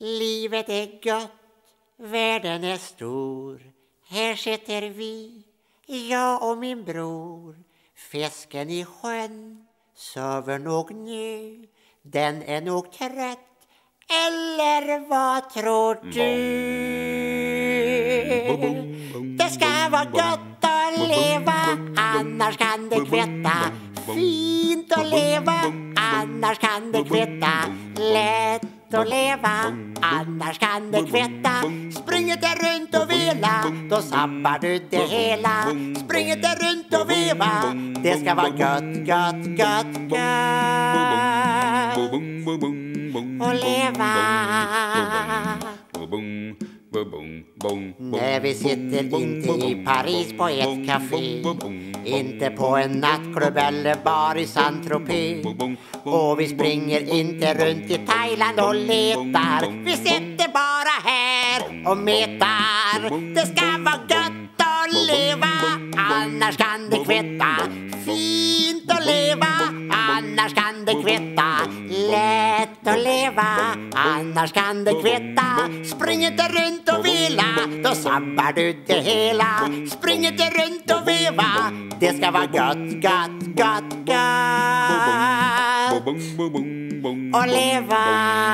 Livet är gott, världen är stor. Här sitter vi, jag och min bror. Fisken i sjön sover nog nu. Den är nog trött, eller vad tror du? Det ska vara gott att leva, annars kan det kvitta. Fint att leva, annars kan det kvitta. Lätt att leva, annars kan det kvitta. Springer det runt och vela, då sabbar du det hela. Springer det runt och veva, det ska vara gött, gött, gött, gött och leva. När vi sitter inte i Paris på ett café, inte på en nattklubb eller bar i Saint-Tropez, och vi springer inte runt i Thailand och letar. Vi sitter bara här och metar. Det ska vara gött att leva, annars kan det kvitta. Fint att leva, annars kan det kvitta. Lätt att leva, annars kan det kvitta. Spring inte runt och vila, då sabbar du det hela. Spring inte runt och veva, det ska vara gött, gött, gött, gött och leva.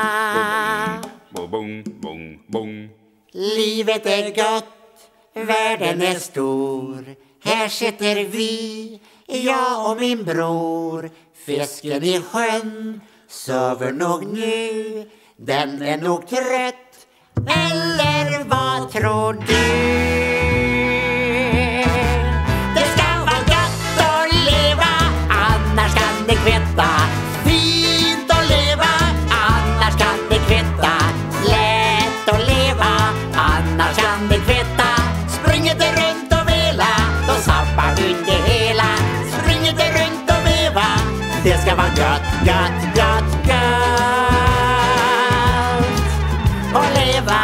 Livet är gott, världen är stor. Här sitter vi, jag och min bror. Fisken i sjön sover nog nu. Den är nog trött, eller vad tror du? Det ska vara gott att leva, annars kan det kvitta. Fint att leva, annars kan det kvitta. Lätt att leva, annars kan det kvitta. Springer det runt och vela, då sabbar du det hela. Springer det runt och veva, det ska vara gött, gött, gött, gött och leva.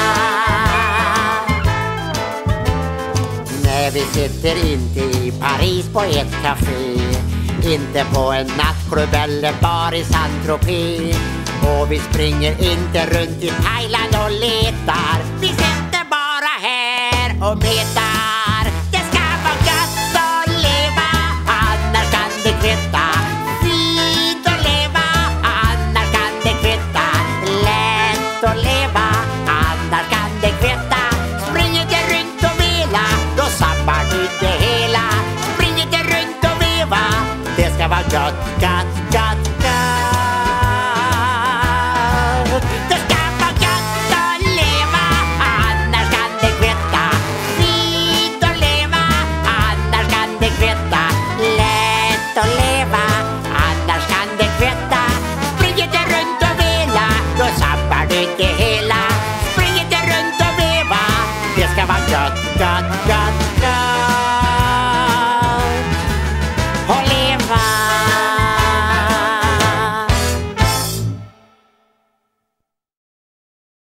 När vi sitter inte i Paris på ett café, inte på en nattklubb eller bar i Saint-Tropez, och vi springer inte runt i Thailand och letar. Vi sitter bara här och metar. Det ska vara gött att leva, annars kan det kvitta. Fint att leva, annars kan det kvitta. Lätt att leva, annars kan det kvitta. Springer det runt och vela, då sabbar du det hela. Springer det runt och veva, det ska vara gött, gött, gött, gött. Det ska vara gött att leva, annars kan det kvitta. Fint att leva, annars kan det kvitta. Lätt att leva, annars kan det kvitta. Springer det runt och vela, då sabbar du det hela. Springer det runt och veva, det ska vara gött, gött, gött